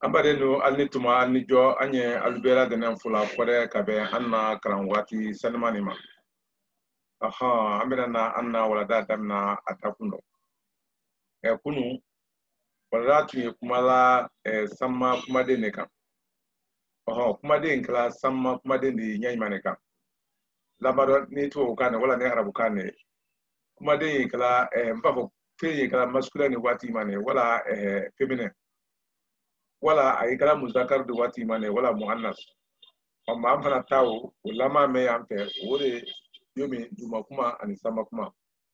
ambade no alni tuma alni jo anye albera denen fula kore kabe anna karangwati sanmanima aha amira na anna wala da damna atakuno kunu wala tu kumala samma kuma de ne kan kuma de nkla samma kuma de ni nyanyma ne kan labaro ni to kan wala ne arabu kan ne kuma de nkla mbafo fe nkla masculine wati mane wala feminine wala ay kala muzakkar de wati mane wala muannas amma am fana tawo ulama me ampe wore yomi duma kuma ani sama kuma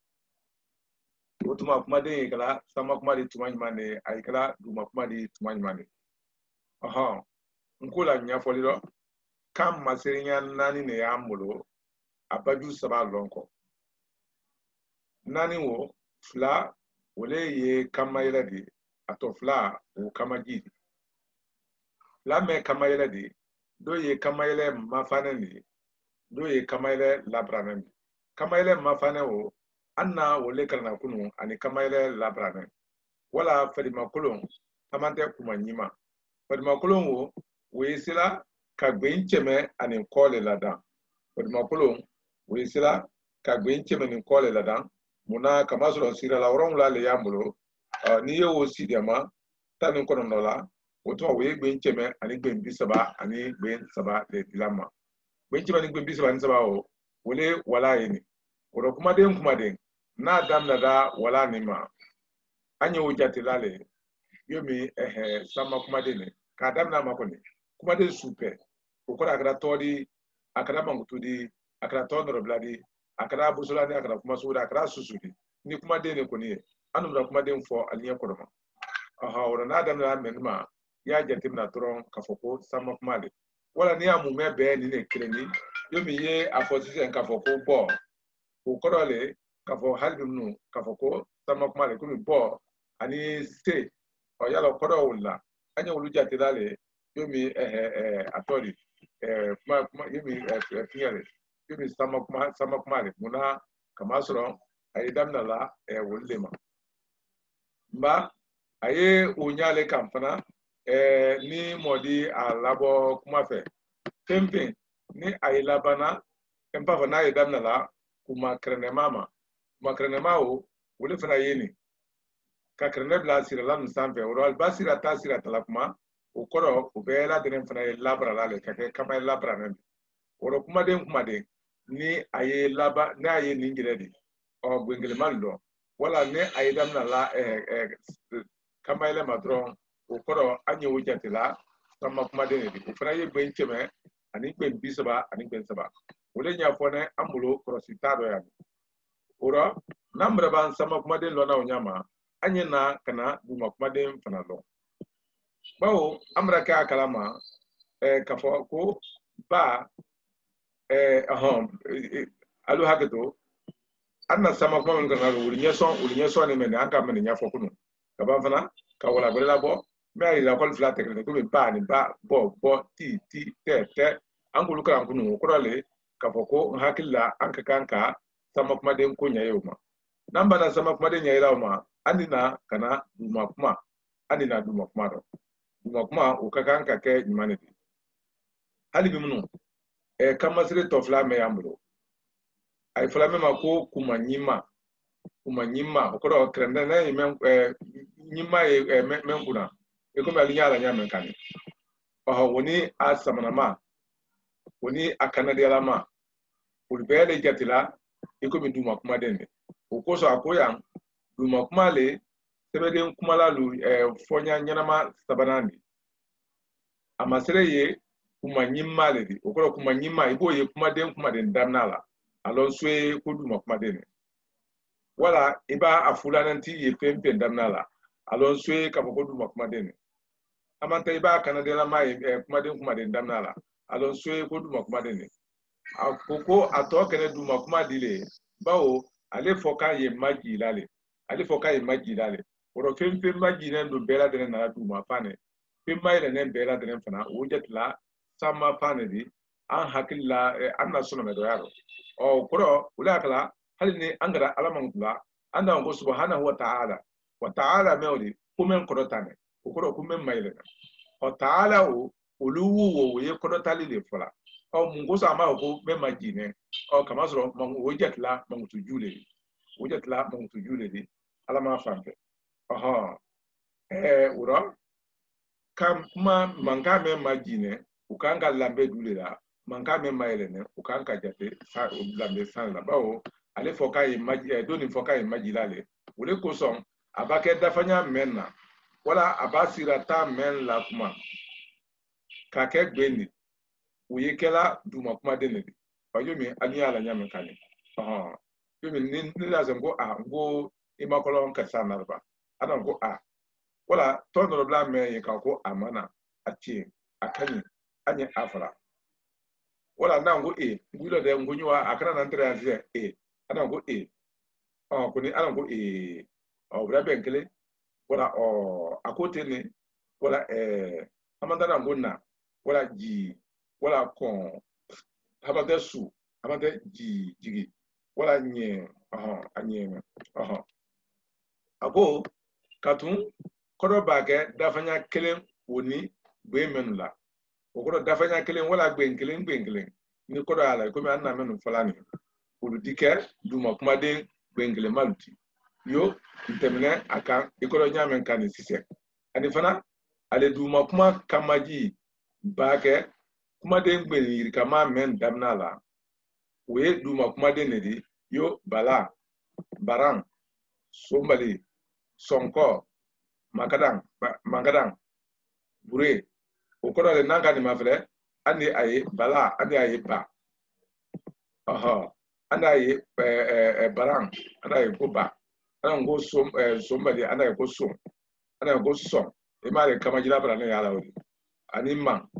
otuma kuma de kala sama kuma de tumani mane ay kala duma kuma de tumani mane aha nkula nya foliro kam masirinya nani ne ya mulo abaju saba lonko nani wo fla wole ye kamayela di ato fla o kamaji la me kamayela di do ye kamayele mafane ni do ye kamayele labrane kamayele mafane wo anna wole kana kunu ani kamayele labrane wala fadima kolon tamante kuma nyima fadima kolon wo wesila ka gbencheme ani kole ladan fadima kolon wesila ka gbencheme ni kole ladan muna kama sura sira la woron la le yambulo ni yo sidiama tanin kono nola oto we gbencheme ani gbenbi saba ani gben saba le dilama gbencheme ani gbenbi saba ni saba o wole wala yini oro kuma den na dam na da wala ni ma anya wujati lale yomi sama kuma den ka dam na makoni kuma den super okora akara todi akara mangutudi akara tonoro bladi akara busulani akara kuma suda akara susudi ni kuma den ko ni anu da kuma den fo aliya koroma aha ora na dam na menma ya jatim na toron kafoko sama kuma le wala ni amu mebe ni ne kreni yomi ye aposise kafoko bo ukorole kafo halbimnu kafoko sama kuma le kumi bo ani se o yalo koro wala anya wulu jatilale yomi atori kuma yomi fiare yomi sama kuma le muna kama soro ay damna la wulema mba aye unyale kamfana ni modi alabo kuma fe pempe ni ay labana empa fana ay damna la kuma krene mama o wole fana yeni ka krene bla sira la nsampe o al basira tasira tala kuma o koro o bela denen fana labra la le ka kama labra ne o kuma den ni aye laba na aye ningiredi o gwengele maldo wala ne aye damna la kama ile madron o koro anyo wujatila sama kuma den di o fana ye gbencheme ani gben bisaba ani gben saba wole nya fone amulo krositado ya ora namra ban sama kuma den lona onyama anyina kana duma kuma den fana lo bawo amra ka kalama kafo ko ba alu hagato anna sama kuma men kana ulinye so ni men aka men nya fo kunu ka ban fana ka wala bela bo me ay la kol flat tekne ko be ba ni ba bo ti te angulu kan kunu ko rale kafo ko hakilla anka kanka sama kuma den ko nya yoma namba na sama kuma den nya ila ma anina kana duma kuma anina duma kuma do duma kuma o kaka anka ke humanity hali bi munu kama sire to fla me amro ay fla me ma ko kuma nyima ko do krende na men nyima men kuna ko me alinya la nya men kan woni asamana ma woni akana de la ma ulbele jatila iko mi duma kuma den o ko so akoya duma kuma le sebeden kuma la lu fonya nyanama sabanani amasere ye kuma nyimma le di o ko kuma nyimma ibo ye kuma den damnala alon swe ko duma kuma den wala iba afula nanti ye pempe damnala alon swe ka ko duma kuma den amanta iba kana de la mai kuma den damnala alon swe ko duma kuma den akoko atokene duma kuma dile bawo ale foka ye magi lale oro fempe magi nendo bela de na duma fane femma ile nen bela de fana wujatla sama fane di an hakilla an nasuna me do yaro o koro ulakala halini angara alamangula anda ngo subhanahu wa ta'ala mewdi kumen korotane koro kumen maile o taala o oluwu wo ye kodo tali le fola o mungo sa ma ko me majine o kama soro mango jetla mango tujule o jetla mango tujule di ala ma fambe aha uro kam ma manga me majine ukanga lambe dule la manga me mayele ne ukanga jate sa lambe san la bawo ale foka yi maji doni foka yi maji lale wole ko son abake dafanya menna wala abasira ta men la kuma ka ke gbendi uye kela duma kuma dene ba yomi ani ala nyame kane yomi ni la zango ngo imakolo ka sanarba ana ngo wala tono bla me ye ka ko amana ati akani anye afra wala na ngo ngulo de ngo nywa akana na ntere anze ana ngo kuni ana ngo bra benkele wala akote ne wala amanda na ngo na wala ji wala kon amanda su amanda ji jigi wala nye anye ako katun kodo bage dafanya kelen woni gbe menula kodo dafanya kelen wala gbe nkelen ni kodo ala ko mi anna menu falani ulu dike duma kuma de gbe nkelen maluti yo ntemne aka ikodo nyamen kan sise ani fana ale duma kuma kamaji bage kuma de gbe yiri kama men damnala we duma kuma de nedi yo bala barang sombali sonko makadang bure okodo le nanga ni mafre ani aye bala ani aye ba ani aye barang ani aye ko ba ani ngo sombali ani aye ko som ani aye ko som e mare kamajila bra ne yala wodi ani man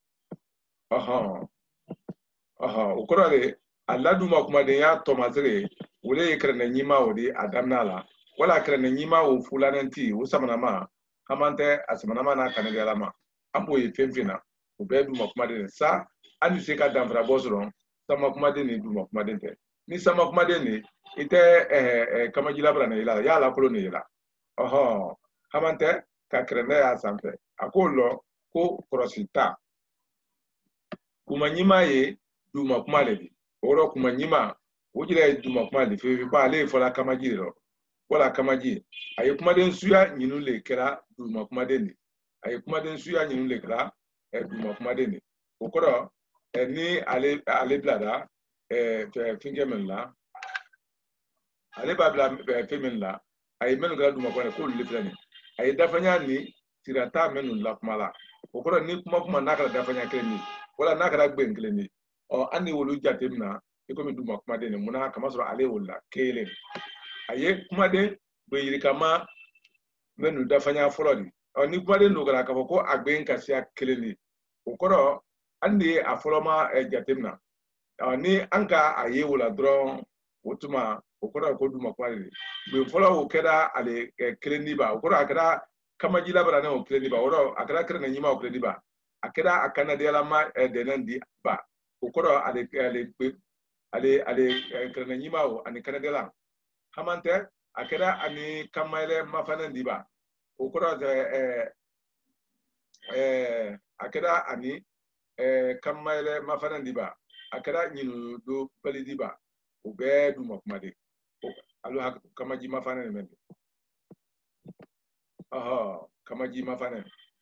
okodo le aladuma kuma de ya tomazere wole yekrene nyima wodi adamnala wala krene nyima wo fulananti wo samanama kamante asamanama na kanele alama ambo ye femfina o be duma kuma de sa ani se ka damfra bosron sama kuma de ni duma kuma de te ni sama kuma de ni ite kamajila brana ila ya la koloni ila kamante ka krene ya sampe akolo ko krosita kuma nyima ye duma kuma le oro kuma nyima wojire duma kuma le fe ba le fola kamajile ro wala kamaji aye kuma den suya nyinu le kera duma kuma den ni aye kuma den suya nyinu le kera duma kuma den ni okoro ni ale blada fingemen la ale babla femen la aye menu kera duma kuma ko le flani aye dafanya ni tirata menu la kuma la okoro ni kuma nakara dafanya kleni wala nakara gben kleni ani wolu jatemna ikomi duma kuma den ni muna kama so ale wala kelen aye kuma de be yiri kama menu dafanya folodi ni kuma de no gara ka ko agben kasia keleni okoro andi afoloma jatemna ni anka aye wala dron wotuma okoro ko duma kwa be folo o keda ale keleni ba okoro akada kama jila bara na o keleni ba oro akada krena nyima o keleni ba akada akana de la ma denandi ba okoro ale krena nyima o ani kana de la hamante akeda ani kamaile mafana ndiba okoro akeda ani kamaile mafana ndiba akeda nyinu do pali diba obe du makumade alo kamaji mafana ne mende kamaji mafana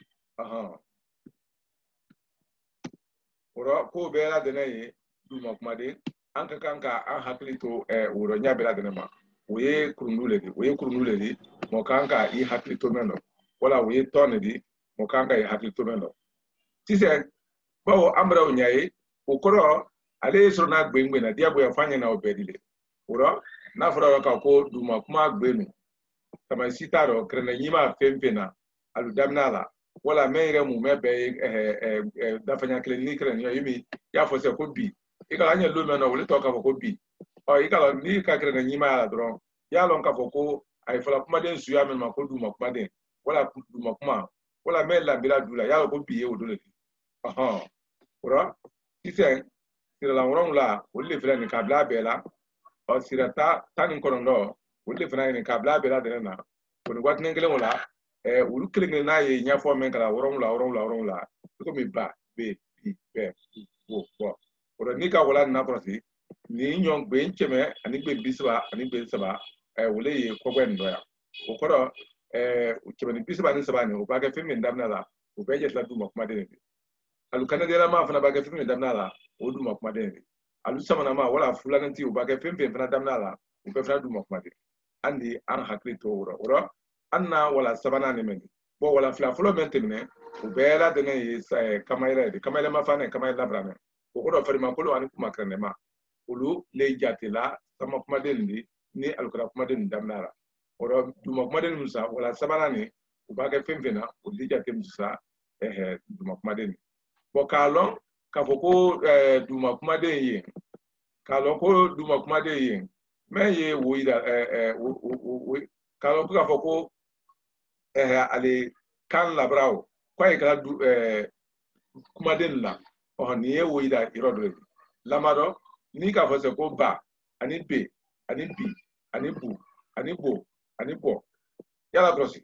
oro ko be la denaye du makumade anka kanka an haklito woro nya be la denema oye kurunule di mokanka i haklito meno wala oye tone di mokanka i haklito meno tise bawo amra onyaye okoro ale soro na gbengbe na diabo ya fanya na obedile oro na foro ka ko duma kuma gbenu kama sitaro krena nyima fempena aludamnala wala meire mu mebe dafanya klinik krena yimi ya fose ko bi ikala anya lo meno wole to ka ko bi ikala ni ka krena nyima ala dron ya lon ka ko ay fala kuma den suya men ma ko duma kuma den wala duma kuma wala mela bila dula ya ko bi e odole ora tise sira la woron la wolle fela ni kabla bela o sira ta tanin kono ndo wolle fela ni kabla bela de na ko ni watne ngele wala ulu kelen na ye nya fo men kala woron la ko mi ba be bi be bo oro ni ka wala na prosi ni nyong be ncheme ani be bisba ani be saba wule ye ko gwen do ya o ko uchebe ni bisba ni saba ni o ba ga femi ndamna la o be jet la duma kuma de ni alu kanadela ma fana ba ga femi ndamna la o duma kuma de ni alu samana ma wala fulananti o ba ga femi fana damna la o be fana duma kuma de andi an hakli to oro anna wala sabana ni men bo wala fla flo men temne o be la de ne kamayla ma fana kamayla brame o ko do farima ko ani kuma krane ma ulu le jatila sama kuma de ni alukura kuma de damna la oro duma kuma de musa wala sabana ni o ba ga femfena o di jate musa duma kuma de ni bo kalon ka foko duma kuma de yi kalon ko duma kuma de yi men ye wo ida kalon ko ka foko ale kan labrao ko e kala kuma de la o ni ye wo ida irodre lamado ni ka fose ko ba ani be ani bi ani bu ani bo ani bo yala grosi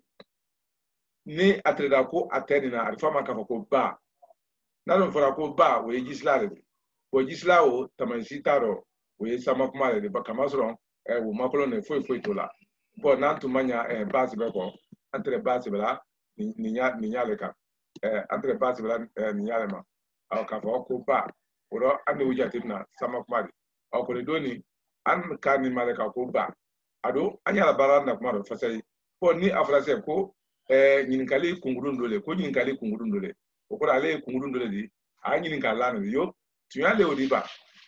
ni atreda ko ateni na alfama ka foko ba na don fora ko ba wo yislare wo yislawo tamansi taro wo sama kuma le ba kamasron wo makolo ne foi to la bo nan tu manya base be ko entre base bela ni nya le ka entre base bela ni nya le ma aw ka fo ko ba wo ande wujati na sama kuma le aw ko doni an ka ni male ka ko ba ado anya la bara na kuma do fasai bo ni afrase ko nyinkali kungurun dole ko nyinkali kungurun dole o ko ale kungurun dole di a nyinka la no yo tunyale odi ba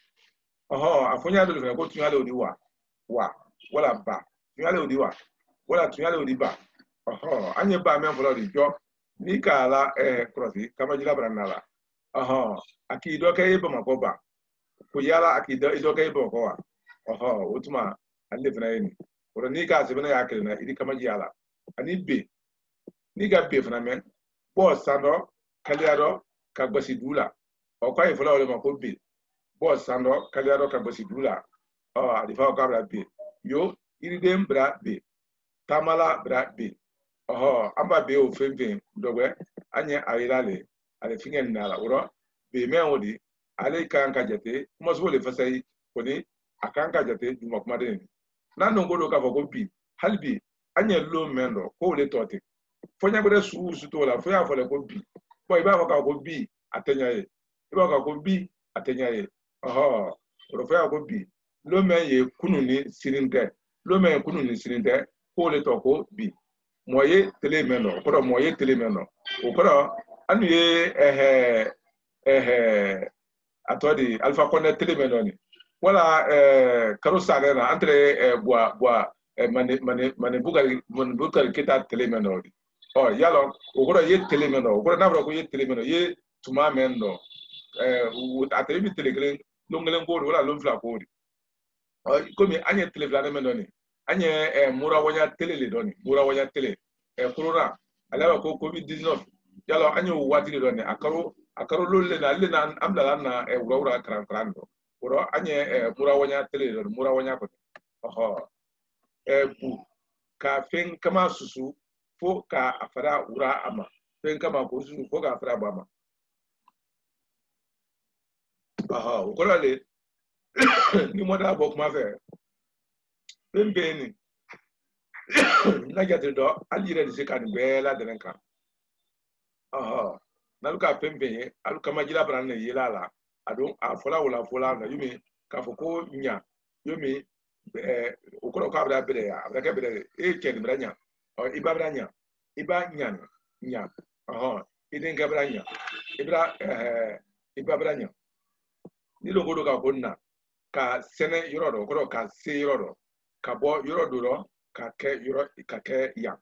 afonya do le ko tunyale odi wa wala ba tunyale odi wa wala tunyale odi ba anye ba men folo di jo ni ka la krosi kama jila branala akido ke ba makoba ko yala akido ido ke ba ko wa utuma alle fana ni oro ni ka se bena ya kele na idi kama jala ani be ni ga be fana men bo sando kaliado ka gbasi dula o ko e folo le mako be bo sando kaliado ka gbasi dula adi fa ka bra be yo iri dem bra be tamala bra be amba be o femfe dogwe anye ayilale ale fingen nala oro be men wodi ale kan ka jate mo so le fasai koni akan ka jate duma kuma de nan no godo ka foko bi halbi anye lo mendo ko le tote fonya gode su to la foya fole ko bi bo iba ka ko bi atenyaye iba ka ko bi atenyaye oro foya ko bi lo men ye kununi sininte lo men kununi sininte ko le to ko bi moye tele meno ko moye tele meno o ko anu ye atodi alpha konne tele meno ni wala karosa na entre boa mane bugal kita tele meno yalo o ko ye tele meno o ko na bro ko ye tele meno ye tuma meno atele bi tele gren longelen ko wala lomfla ko komi anye tele vla meno ni anye mura wanya tele le doni mura wanya tele corona alawa ko covid-19 yalo anye wati le doni akaro lolle na amdala na wura kran oro anye mura wanya tele le mura wanya ko bu ka fen kama susu fo ka afara wura ama fen kama ko susu fo ka afara bama ko le ni moda bok ma fe pembeni na jate do alire de kan bela de kan naluka pembeni aluka majila brane yelala ado afola wala fola na yumi ka foko nya yumi okoro ka bra bere ya bra ka bere ken branya iba branya iba nya idin ka branya iba branya ni lo godo ka konna ka sene yoro do ka se yoro ka bo yoro do ka ke ya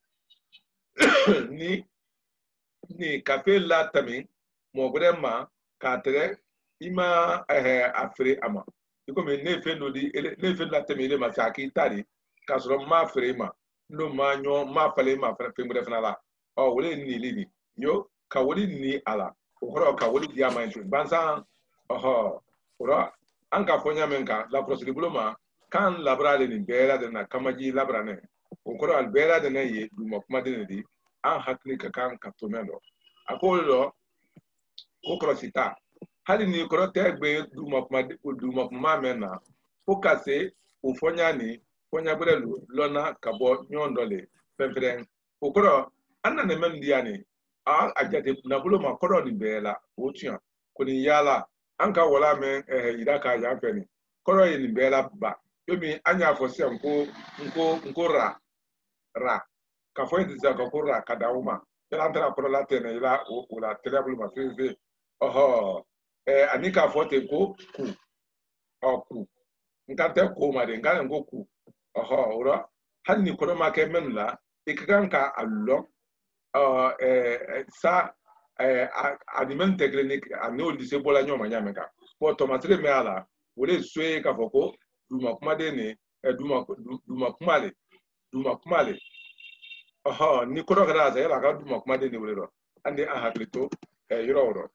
ni kafe la tami mo brema ka tere ima afre ama iko me ne fe no di ne fe la tami le ma saki tari ka so ma afre ma no ma nyo ma fale ma fe ngre fana la wole ni lini yo ka wole ni ala o ka wole dia ma ntu bansa ora anka fonya menka la procedure ma kan labrale ni bela de na kamaji labrane o al bela de ne ye du mo kuma de di an hakili ka kan ka to men do akolo do ko krosita hali ni ko te gbe duma kuma men na ko kase o fonya ni fonya gbere lona kabo nyondole pempren okoro anna ne men diani a ajate na bulo ma koro ni bela otua ko ni yala anka wala men idaka ya feni koro ni bela ba yomi anya fosi nko ra ka fo ndi za ko ra kadauma yala antara koro la tene ila o la telebulo ma feze oho anika fo te ko ku nkante ko ma de ngale ngo ku oho ura hanni koro ma ke menla ikaganka allo sa aliment technique anu lycée bola nyoma nyameka po tomatire me ala wole swe ka foko duma kuma de ne duma kumale oho ni koro kada za yala ka duma kuma de ne wole ro ande a haklito yoro ro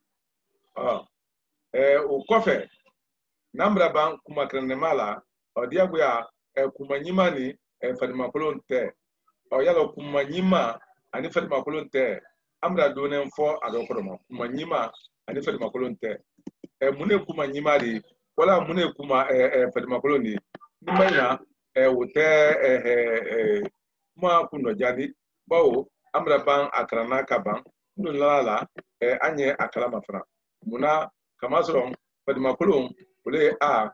o kofe nambra ban kuma krene mala odiago ya kuma nyimani fadima kolonte o yalo kuma nyima ani fadima kolonte amra donen fo adokoroma kuma nyima ani fadima kolonte mune kuma nyima di wala mune kuma fadima koloni nimanya wote ma kuno jadi bawo amra ban akrana kaban ndo lala anye akala mafra muna kama soron fadima kolon wole a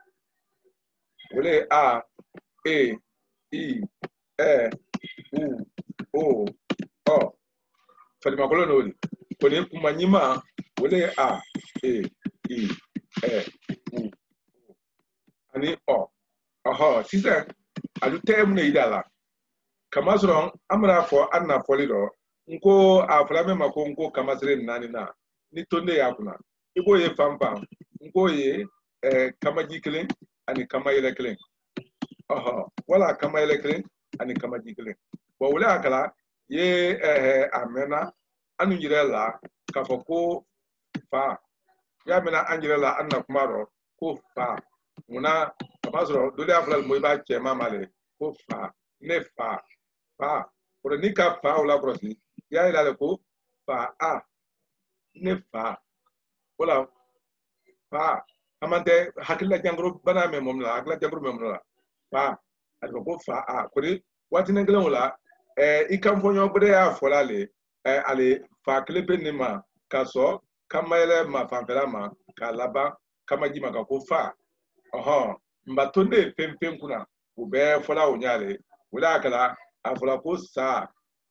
e i u o fadima kolon wole kone kuma nyima wole a e i u ani o oho sisa alu tem ne idala kama soron amra fo anna folido nko aflame mako nko kama sire nani na ni tonde yakuna ibo ye fampa nko ye kama jikelen ani kama yele kelen oho wala kama yele kelen ani kama jikelen bo wala akala ye amena anu jirela kafoko fa ya mena anjirela anna kumaro ko fa muna kama soro dole aflal moy ba che mamale ko fa ne fa pour ni ka fa wala prosi ya ila ko fa a ne fa wala fa amante hakilla jangro bana me mom la hakilla jangro mom la fa alko ko fa a ko di wati ne gelen wala ikam fo nyo bode ya fola le ale fa klepe ni ma kaso kamayele ma fanfela ma ka laba kama jima ka ko fa oho mbatonde pempem kuna ube fola onyale wala kala afola ko sa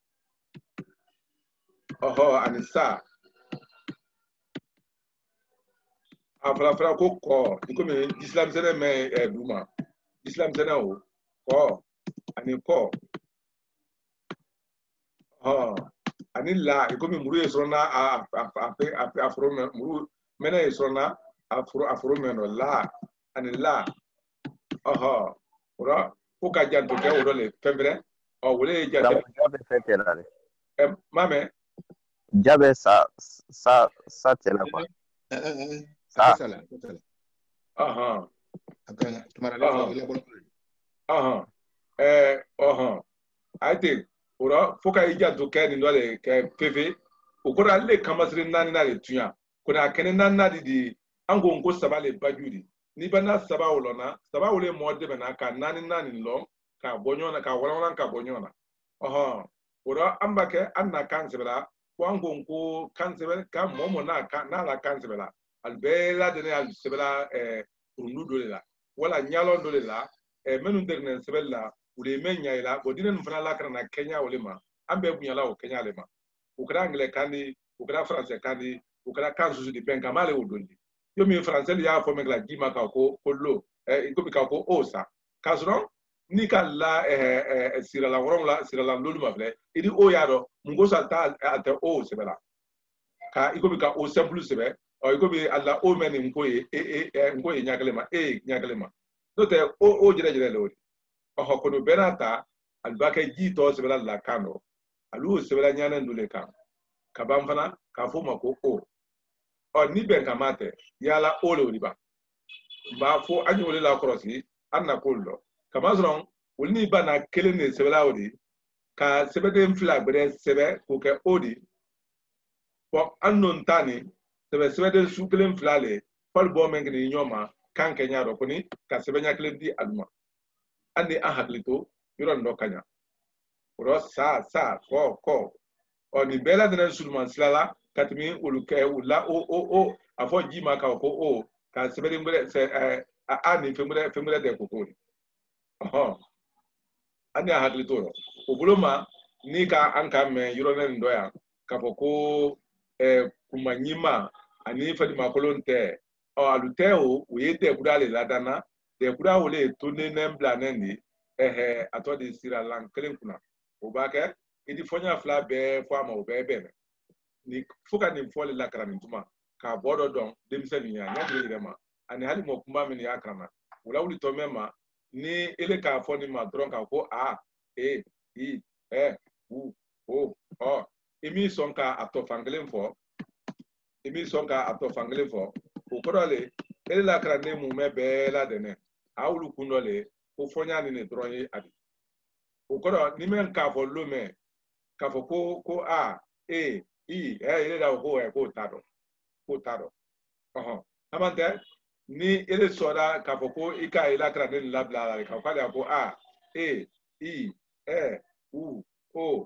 oho anisa afola ko ikomi islam sene me duma islam sene o ko ani ko ani la ikomi muru esrona afro muru mena esrona afro meno la ani la ora ko ka janto ke o le fembre o wole janto jabe fetela mame jabe sa tela kwa sala akana tumara le aite ora foka ijanto ke ni dole ke pv okora le kamasri nani na le tuya kuna kene nani di ango ngo sabale bajudi ni bana saba olona saba ole modde bana ka nani lo ka bonyona ka wala ka bonyona ora ambake anna kansebela wango ngo kansebela ka momo na ka na la kansebela albela de al sebela unu dole la wala nyalo dole la menu derne sebela ule menya ila bodine mfana la kana Kenya ole ma ambe bunyala o Kenya le ma ukra anglais kandi ukra français kandi ukra kanzu di penka male odondi yo mi français ya fo mekla gima ka ko lo ikomi ka ko osa kasron ni ka la sira la lolu ma vle idi o ya do mungo sa ta ate o sebela ka ikomi ka o simple sebe o ikomi alla o meni nkoye nkoye nyakale ma no te o jere lo oho kono benata albake ji to sebela la kano alu sebela nyana ndule kan kabam fana ka fo mako o ni ben kamate yala ole oliba ba fo anyi ole la krosi anna kollo kamazron ulni bana kelene sebela odi ka sebeden fla bere sebe ko ke odi po annon tani sebeden suklen flale fal bo men ni nyoma kan ke nyaaro ko ni ka sebenya klen di alma andi a haklito yoro ndo kanya ro sa ko oni bela de sulman silala katmi uluke ula o afo jima ka ko o ka sebeden bere se ani femure de ko ko ani a haklito ro obuloma ni ka anka me yoro ne ndo ya ka ko kumanyima ani fadi makolonte o aluteo uyete kudale ladana de kuda wole tone nembla nendi atodi sira lan kelen kuna obake idi fonya fla be fo ama obebe ni fuka ni fole la karani tuma ka bodo don demseni ya nyadire direma ani hali mo kumba mini akrana wala wuli to mema ni ele ka fo ni ma dron ka ko a e i u o o emi sonka atofangelen fo ukorole ele la krane mu me be la dene awulu kunole o fonya ni dronye adi ukoro ni men ka fo lume ka fo ko a e i ele da ko tado amante ni ele soda ka fo ko ika ele krane la bla la ka ko a e i u o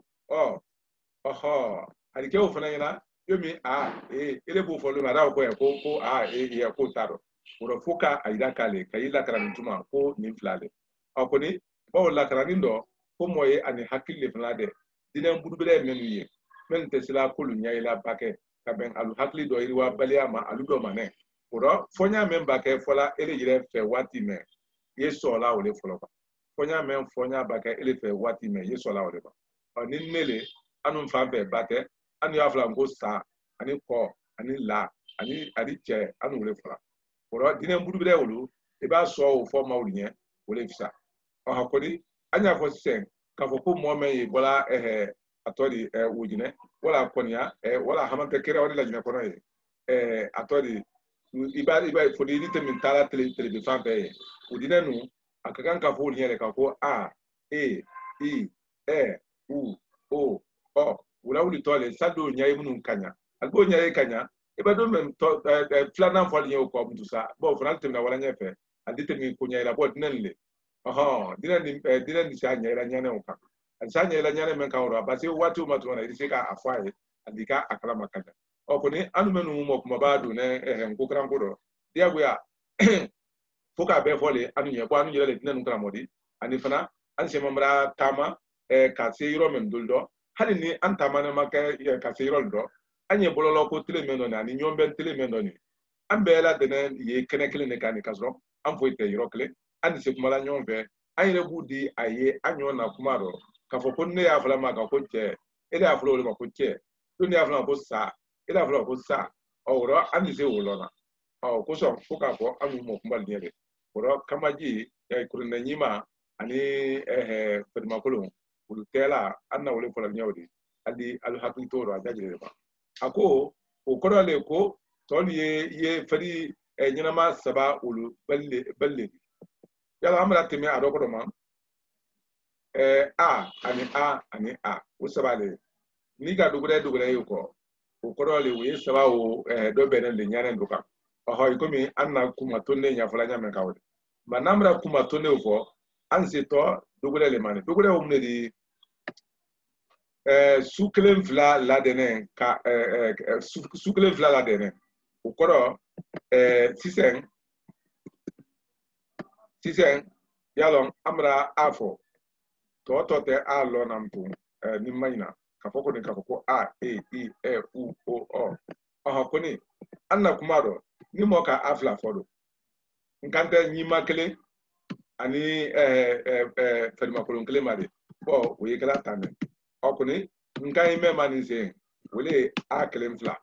alike o fana yana yomi ele bo fo lume ada ko a e ko tado uro foka aida kale kayila krane tuma ko ni flale akoni o la krane ndo ko moye ani hakille flade dinen budubere menuye men tesila kulu nyaila bake ka ben alu hakli do iriwa baliama alu do mane uro fonya men bake fola ele yire fe wati me yeso la ole folo ba fonya bake ele fe wati me yeso la ole ba oni mele anu fa be bake anu afla ngo sa ani ko ani la ani adi che anu ole fola uro dinen budubere wulu e ba so o fo ma wuliye ole fisa hakuri anya fo sen ka fo ko mo me bola atodi wujine wala konya wala hamante kera wala jina kono atodi iba fo di min tala tele de fa be wujine nu akakan ka fo nyele ka ko a e i u o wala wuli tole sado nyai munun kanya albo nyai kanya iba do mem to flana fo nyew ko mutu sa bo fran temna wala nyefe andite min ko nyai la bo dinenle dinan ni sa nyela nyane o kan sa nyela nyane men kan ro ba se watu matuna iri ka afaye andika akala makanda o ko ni anu menu mo kuma ba do ne ko kran ko do dia go ya foka be fole anu nye ko anu nyela le dinan kran modi ani fana an se mamra tama ka se yiro men duldo hali ni an tama na maka ka se yiro do anye bololo ko tele men do ni nyomben tele men do ni an be la denen ye kene kele ne kan kasro an fo ite yiro kele ani se kuma la nyombe ayere budi aye anyo na kumaro ka fo konne ya fala ma ka ko che ele aflo le ma ko che to ne aflo ko sa ele aflo ko sa o ro ani se wolona o ko so ko ka ko anu mo kumbal niere ro kamaji ya kurna nyima ani fadma kolon ul tela anna wole fola nyawdi adi al hakito ro ajajire ba ako o ko le ko to ye fadi nyina ma saba ulu balle yala amra teme adoko ma ani a usabale ni ga dugure yuko ukoro le we saba o do benen le nyane nduka oho ikomi anna kuma tonne nya fala nya men kawde manamra kuma tonne ufo anse to dugure le mane dugure o mne di suklen vla la denen ka suklen vla la denen ukoro sisen yalon amra afo to te a lo nampu ni maina ka foko ni ka foko a e i u o ko ni anna kumaro ni mo ka afla fodo nkante nyima kele ani fedma kolon kele mari bo we kala tane o ko ni nkai me mani se wole a kele mfla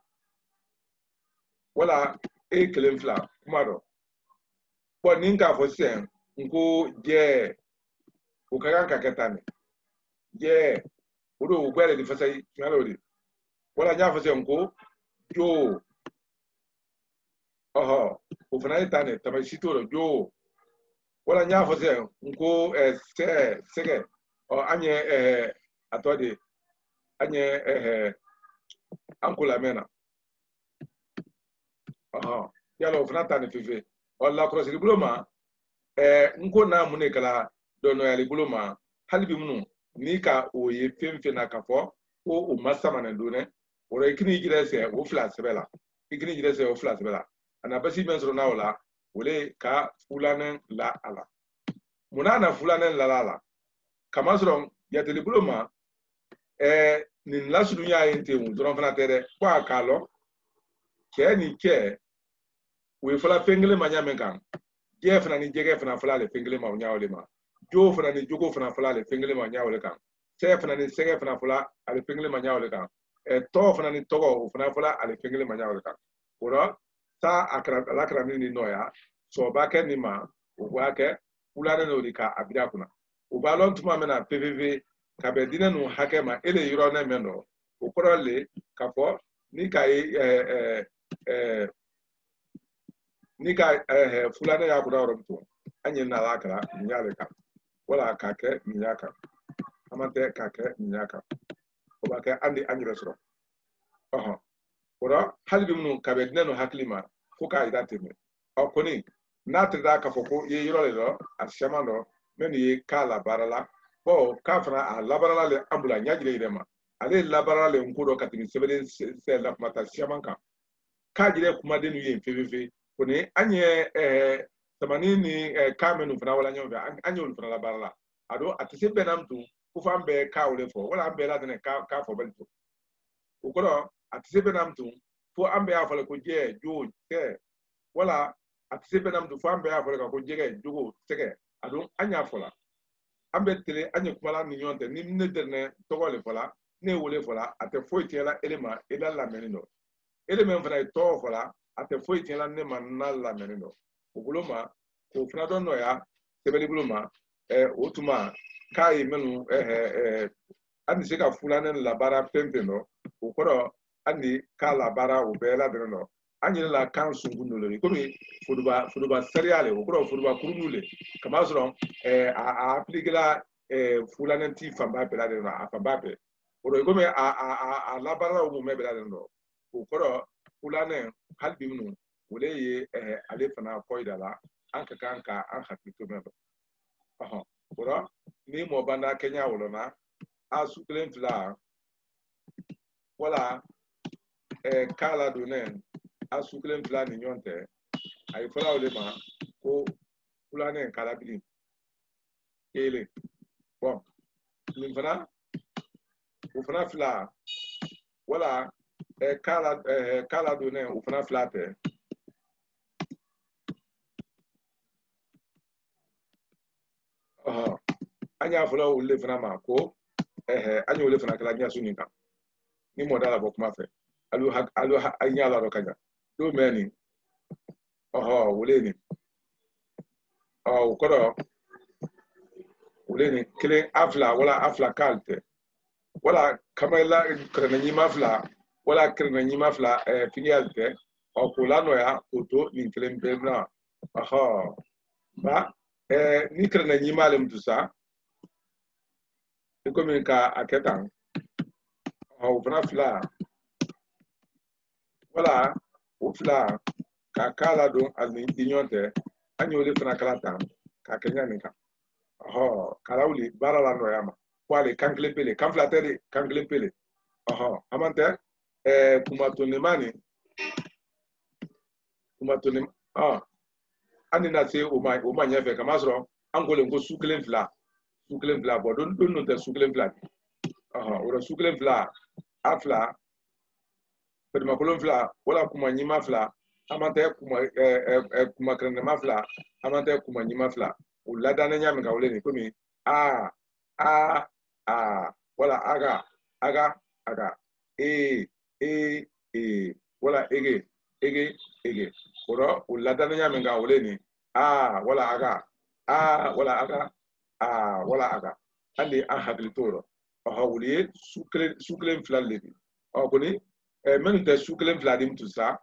wala e kele mfla kumaro bo ni nka fo sen nko je ukagan ka ketane je udo gwele di fasai ngalodi wala nya fase nko jo ufana tane tamasito ro jo wala nya fase nko sege o anye atode anye ankula mena yalo ofna tani fefe wala cross diploma nko na mune kala dono ya diploma halbi munu ni ka oye femfe na kafo o masama na done ora ikini jirese o flas bela ikini jirese o flas bela ana basi men soro na wala wole ka fulanen la ala munana fulanen la ala kama soro ya diploma nin lasu dunya yente un doron fana tere kwa kalo ke ni ke we fala fengele manya menkan je fana ni jege fana fala le fengele ma nyaawle ma jo fana ni jogo fana fala le fengele ma nyaawle kan se fana ni sege fana fala ale fengele ma nyaawle kan to fana ni togo fana fala ale fengele ma nyaawle kan ora sa akra ni noya so ba ke ni ma o wa ke ulana no dika abida kuna o ba lon tuma mena pvv ka be dina no hakema ele yiro na meno o korole ka fo ni ka nika fulana ya kuda romto anye na lakara nyale ka wala kake nyaka amante kake nyaka obake andi anyre soro ora halbi munu kabedne no haklima fuka idatime okoni natrida ka foko ye yiro le do ashamano meni ye kala barala bo kafra a labarala le ambula nyajile idema ale labarala le nkudo katini sebele se la mata shamanka kajire kuma denu ye feveve kone anye tamani ni kamenu fana wala nyombe anye ul fana la barala ado atise benamtu kufambe ka ule fo wala ambe la tene ka fo belto ukoro atise benamtu fo ambe afale ko je jo te wala atise benamtu fo ambe afale ko je jogo tege ado anya fola ambe tele anye kumala ni nyonte ni ne derne togole fola ne wole fola ate fo itela elema ela la menino elema fana to fola ate fo itela ne manna la menino ubuloma ko fana don no ya tebeli buloma otuma kai menu andi se ka fulana la bara pempe no ukoro andi ka la bara ubela deno anyi la kan sungundo le komi fuduba seriale ukoro fuduba kurunule kama soro a aplikela fulana ti famba pela deno a famba pe oro komi a la bara o me bela deno ukoro fulana halbi munu wole ye ale fana koida la anka kanka an hakito mebo ora ni mo banda Kenya wolona asuklen fla wala kala donen asuklen fla ni nyonte ay fala wole ma ko fulane kala bilin ele bon ni fana o fana fla wala kala donen o fana fla te anya fula wole fana ma ko anya wole fana kala nya suninka ni modala bokuma fe alu anya la rokaja do meni wole ni ukoro wole ni kile afla wala afla kalte wala kamela krena nyima fla wala krena nyima fla finialte kula no ya oto ni kile mbena ba ni krena nyima le mtusa comme ka aketan fana fla wala o fla ka kala don alni dignonte anyole fana kala tan ka kenya ninka kalawli barala no yama kwale kankle pele kamfla tele kankle pele amante kumatonimani ani na se o ma nyefe kama soro angole ngo suklen fla bo don no te suklen fla ora suklen fla afla pedma kolon fla wala kuma nyima fla amante kuma krenema fla amante kuma nyima fla o ladana nyame ka wole ni komi wala aga wala ege ora o ladana nyame ka wole ni wala aga wala aga wala aga andi an haklitoro wuli suklen fla lebi koni menu te suklen fla dim tu sa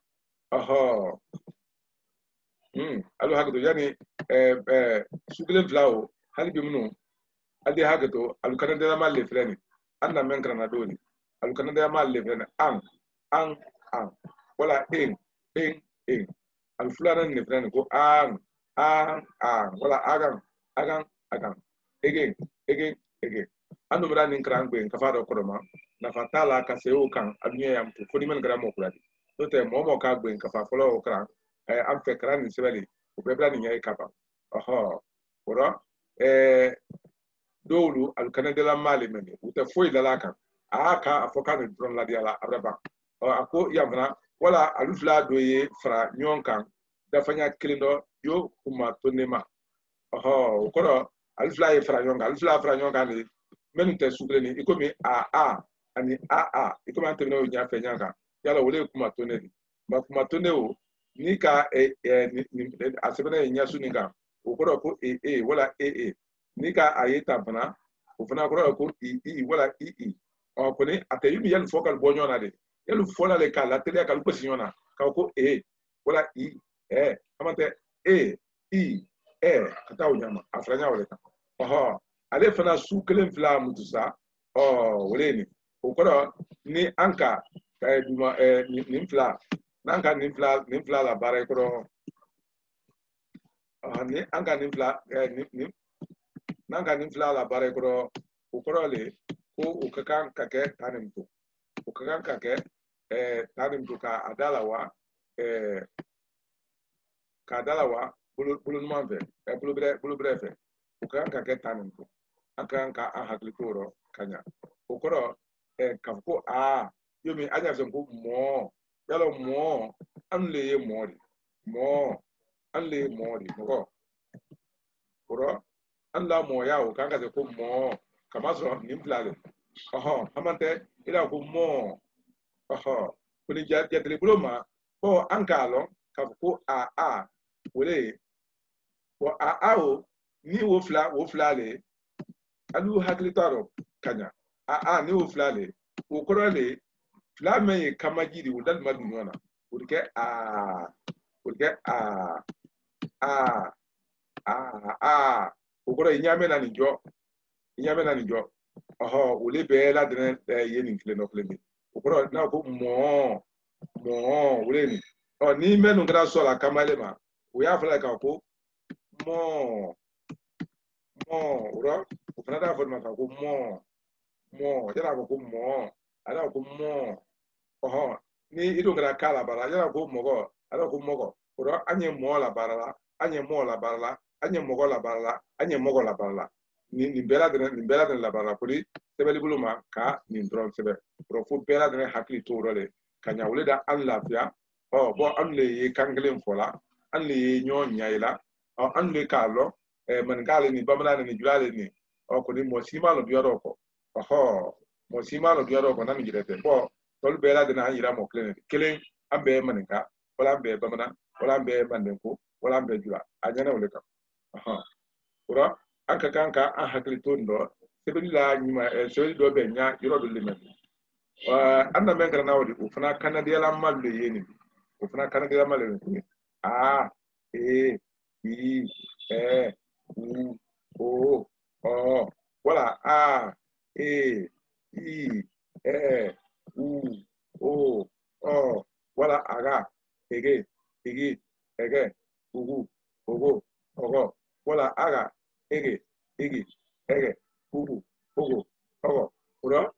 alu hakato yani suklen fla o hali bi munu adi hakato alu kanande na mal le freni anna men kana doni al kana da ma le fene an wala en al fulana ne fene ko an wala agan again ando bra nin kran gbe ka fa do ko ma na fatala ka se o kan adunya yam to fodi men gra mo kuradi to te mo ka gbe ka fa folo o kran am fe kran ni sebeli o be bra ni nyai kapa ora dowlu al kana de la mali men uta foi da la kan aka afoka ne dron la dia la abraba ako yamna wala alufla doye fra nyon kan da fanya klindo yo kuma tonema ko alufla e fra nyon kan ni men te sugle ni ikomi ani ikomi antene o nya fe nyanga yala wole kuma tonedi ma kuma toneo ni ka ni asebena nya suninga o ko wala ni ka ayeta fana o fana ko wala ko ni atayimi yel focal bonyona de yel fola le ka la tele ka lupo signona ka ko wala amante kata o nyama afranya wala ka ale fana su kelen fila mutusa woleni o ko ni anka duma ni fila nanka ni fila la bare ko ni anka ni fila nanka ni fila la bare ko le ko o kakan kake tanimto o kakan kake tanimto ka adalawa bulu manve bulu brefe o kakan kake tanimto akan ka haklitoro kanya o koro kafko yomi anya zango mo yalo mo anle mori mo oro anla mo ya o kanga ko mo kama so nimplale amante ila ko mo kuni jatele buloma ko ankalo kafko wole ko o ni wo flale alu haklitaro kanya ni wo flale o korole flame kamajiri wo dal madunona urke o koro inyame na ni jo wole be la dene ye ni kle no kle ni o koro na ko mo wole ni ni menu gra so la kamale ma o ya fala ka ko mo ro o fana da forma ka ko mo ya ko mo ala ko mo ni ido gra kala bara ya ko mogo ala ko mogo ro anye mo la barala anye mogo la barala ni bela de la barala poli sebeli buluma ka ni dron sebe ro fu bela de hakli to role kanya wole da an lafia bo an le ye kanglen fola an le ye nyo nyaila an le kalo man gale ni bamana ni julale ni ko ni mosima lo bioro ko mosima lo bioro ko nan jirete bo tol bela de na yira mo kelen ambe maninka wala ambe bamana wala ambe mandenko wala ambe jula anyana wole kam ura anka kanka an hakli to ndo sebilla nyima so do be nya yoro do limen anda men kana wodi o fana kanadiya la malle yeni o fana kanadiya malle ni u o wala u o wala aga ege ugu ogo wala aga ege ugu ogo ura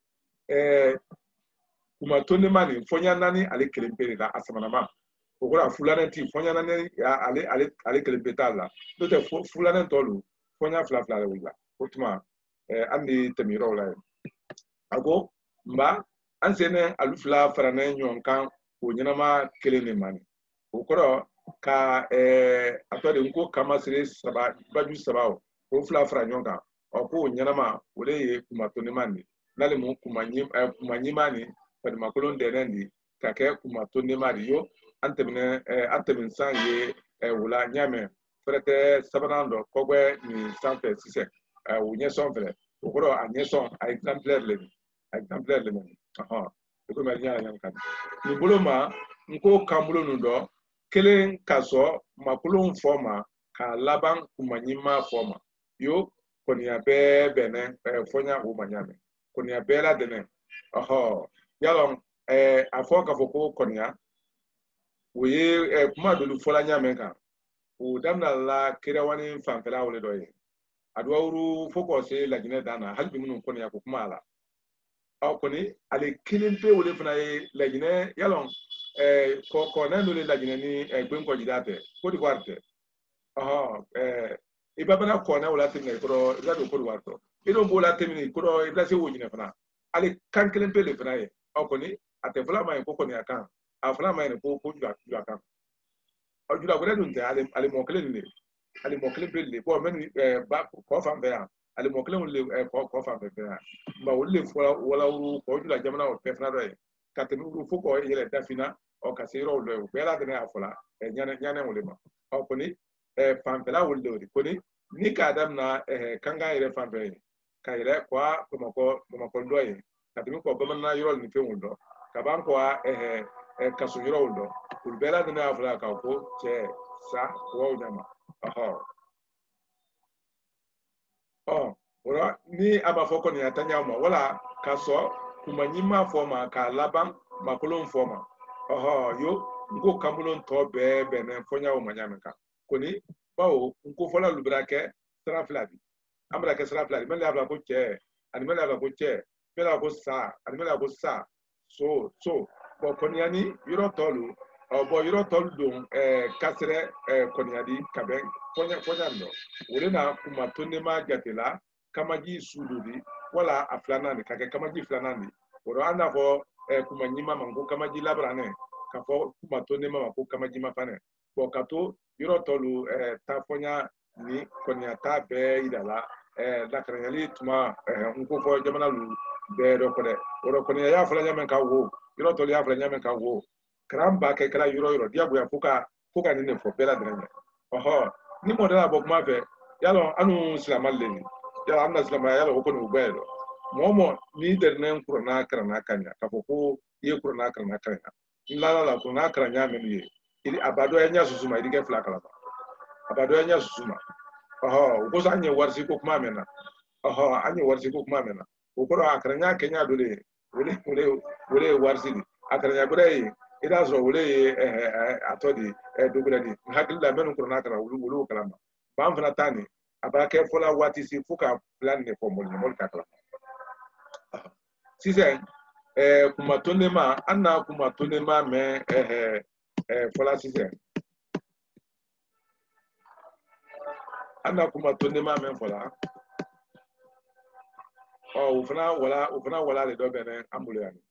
kuma tonne mani fonya nani ale kelempere la asamanama ogora fulana ti fonya nani ale kelempeta la to te fulana tolu fonya fla la wila otuma andi temiro la ago mba ansene alufla farana nyonkan o nyinama kelene mani okoro ka atode nko kama sire saba baju saba o fla fra nyonkan o ko nyinama wole ye kuma tonne mani nale mu kuma nyimani padi makolon denendi kake kuma tonne mari yo antemin san ye wula nyame frete sabanando kogwe ni sanfe sise unye son fere okoro anye son exemplaire le ko mel nyaa nyam kan ni boloma nko kambulo nundo kelen kaso makolon forma ka laban kuma nyima forma yo koni ya bene fonya wo manyame konya bela dene yalon afo ka foko konya we kuma dolu fola nyame kan o damna la kirawani fanfela wole doye adwawru foko se la jine dana halbi munun konya ko kuma ala aw koni ale kilin pe wole fana ye la jine yalon ko na dole la jine ni gben ko jidate ko di warte ibabana ko na wala tin ko ila do ko warto ido bola temini ko ila se wojine fana ale kan kilin pe le fana ye aw koni ate fala may ko koni akan a fala may ko ju akan aw ju la ko dun te ale mo kilin ni ale mo kilin pe le bo men ba ko fam be ya ale mo kilin le ko fam be ya ba wolle wala ko ju la jamana o pe fana do ye katenu fu ko yele dafina o ka se ro lo be la dene afola nyane wole ma aw koni fanfela wole do koni ni ka adam na kanga ire fanfela ka ire kwa ko do ye katenu ko gomna yoro ni pe wundo ka ban ko ka so yoro wundo ul be la dene afola ka ko che sa ko nyama wala ni aba foko ni atanya mo wala ka so kuma nyima forma ka laban makulon forma yo ngo kambulon to be ne fonya o manyame ka koni bawo ngo fola lubrake sra fladi amra ke sra fladi mele abla ko che ani mele abla ko che mele ko sa ani mele ko sa so bo koniani yoro tolu bo yoro tolu don kasre koniadi kaben fonya no wona kuma tonne ma gatela kamaji sududi wala aflana ni kake kamaji flana ni woro anda fo kuma nyima mango kamaji labrane ka fo kuma tonne ma ko kamaji mafane bo kato yoro tolu ta fonya ni konya ta be idala la kranyali tuma nko fo jamana lu be do ko de woro konya ya fla nyamen ka wo yoro tolu ya fla nyamen ka wo kramba ke kala yoro diabu ya fuka ni ne fo bela dranya ni modela bo kuma fe yalo anu islamal leni yala amna islama yala ko no bayro momo ni derne kurana karana kanya ka ko ye kurana karana kanya la kurana karanya men ye ili abado ya nya susuma ili ke fla kala abado ya nya susuma ko sa anye warsi ko kuma mena anye warsi ko kuma mena ko ko akaranya kenya dole wole warsi ni akaranya bure ida so wole atodi doguladi hakilla men kurana kala wulu kalama bam fana tani abake fola wati si fuka plan ne ko mol kakla sise kuma tonema anna kuma tonema me fola sise anna kuma tonema me fola ufana wala le do bene ambule yani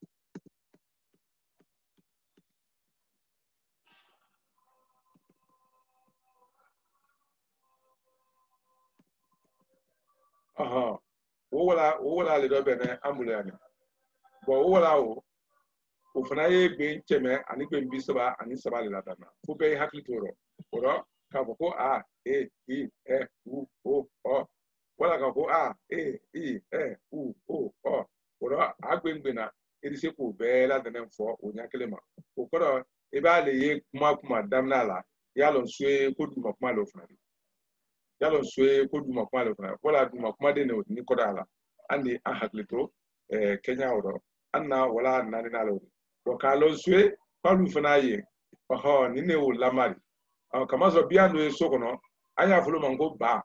wala le do bene ambule yani bo wala o fana ye gbe cheme ani gbe mbisaba ani saba le ladana fu be hakli toro oro ka ko a e i e u o wala ka ko a e i e u o oro agbe na edise ko be ladana fo onya kelema o koro e ba le ye kuma damna la ya lo sue ko duma kuma lo fana yalo sue ko duma kuma lo fana wala duma kuma de ne ni ko dala andi a hakli to Kenya oro anna wala nani nalo wakalo sue palu fana ye ni ne o lamari kama so bia no sokono anya fulu mango ba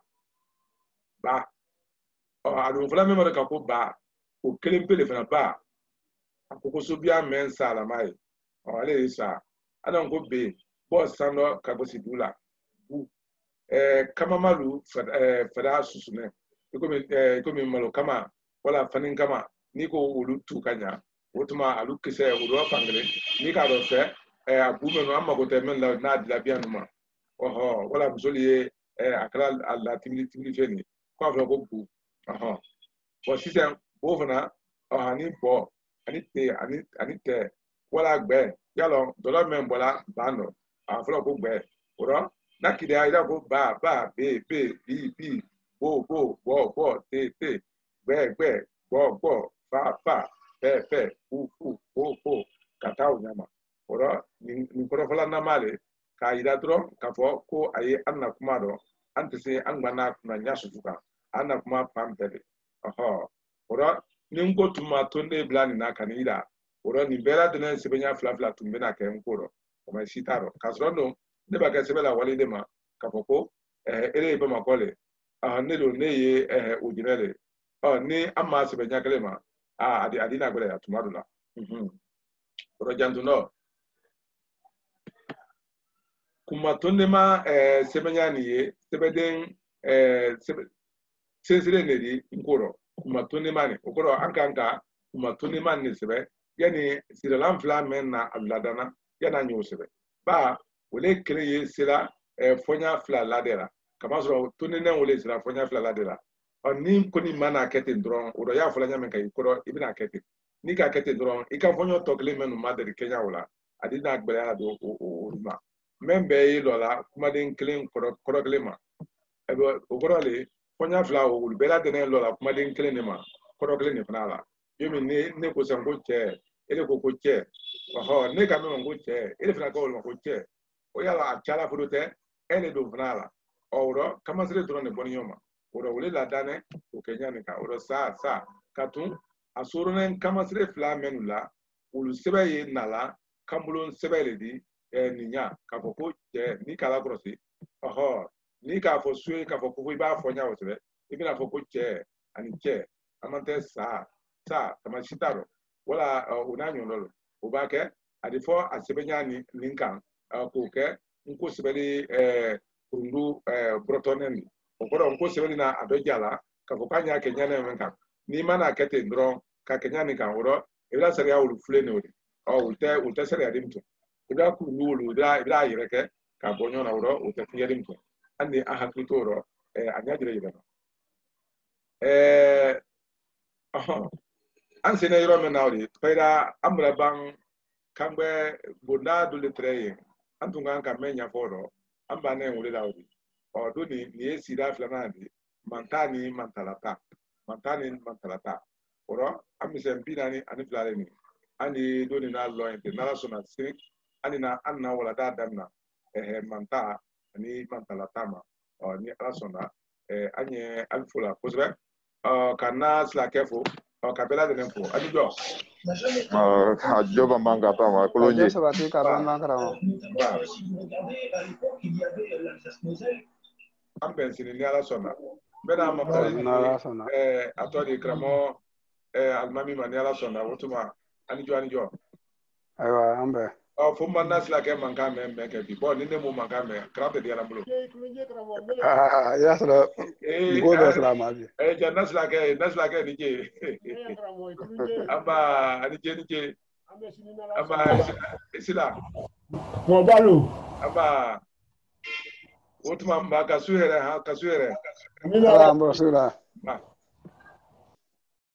adu fula me ka ko ba o kelempele fana ba akoko so bia men sala mai ale isa ana ngo be bo sando ka go sidula bu kama malu fada susune ikomi malo kama wala fanin kama niko ulu tu kanya wotuma alu kise ulu afangre ni ka do fe abume no amma ko temen la na di la bianuma wala musoli akala alla timili feni ko afro ko bu bo sisen bo fana ani bo ani te wala gbe yalo dola men bola bano afro ko gbe oro nakide ayida ko ba be bi bo te gbe bo fa pe u kata unyama oro ni ko fala na male ka ida dro ka fo ko aye anna kuma do ante se angba na nya sufuka anna kuma pampele oro ninko tuma tonde blani na kanida oro ni bela denen sebenya fla tumbe na ke nkoro kuma sitaro kasrono ne ba ka sebela wali de ma kapoko ere be makole ne do ne ye ojirele ni amma sebenya kelema adi na gbere atumadula oro jantuno kuma tonde ma sebenya ni ye sebeden sesire ne di nkoro kuma tonde mani okoro ankanka kuma tonde mani sebe yani siralan fla men na abladana yana nyu sebe ba wole kreye sira fonya fla ladera kama so tonde ne wole sira fonya fla ladera oni koni mana kete ndron oro ya fla nyame kai koro ibina kete ni ka kete ndron ika fonyo tokle menu madere Kenya wala adina agbere ala do ma membe yi lola kuma den clean koro glema ebo okoro le fonya fla o bela denen lola kuma den clean ma koro glema ni fana yomi ne ko sango che ele ko che ne ka me ngo che ele fana ko ko che o yala chala fudote ele do fana oro kama sire drone boni yoma oro wole la dane o Kenya ne ka oro sa katun asurune kama sire fla menula ulu sebe ye nala kambulon sebe le di ninya ka ko che ni kala krosi ni ka fo sue ka fo ko ba fo nya o sebe ibina fo ko che ani che amante sa kama shitaro wala unanyo lolo ubake adifo asebenya ni linkan ko ke nko sebeli kundu protonen okoro nko sebeli na adojala ka fo kanya Kenya na menka ni mana kete ndro ka Kenya ni kan woro ibla seria ulu fule ne odi ulte seria dimto ibla kundu ulu ibla yireke ka bonyo na woro ulte fiye dimto andi ahakritoro anya jire yire ansene yoro menawri pera amra bang kambe bunda dule treye antunga ka menya foro amba ne ngule lawri o duni ni esira flanandi mantani mantalata oro amise mpina ni ani flare ni ani doni na lo international sona sik ani na anna wala da danna manta ani mantalata ma ni asona anye alfula posbe kana sla kefo kapela de nempo adijo Joba manga tama kulonje. Sabati kapan mangkara. Ambensini ni ala sona bena mapali atodi kramo almami mani ala sona wotuma anijo Aywa ambe. Fo manna sila ke manka me ke bi bon ni ne mo manka me krate di ala bulo Ya sala go be sala ma bi janna sila ke ni je aba ani je aba sila mo balu aba wotuma mba kasuhere sala ambo sura